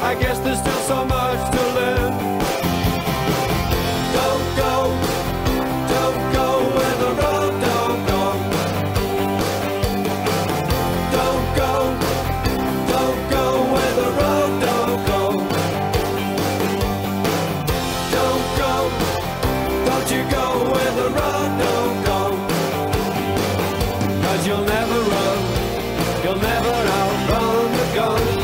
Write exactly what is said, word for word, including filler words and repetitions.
I guess there's still so much to learn. Don't go, don't go where the road don't go. Don't go, don't go where the road don't go. Don't go, don't you go where the road don't go. 'Cause you'll never run, you'll never outrun the gun.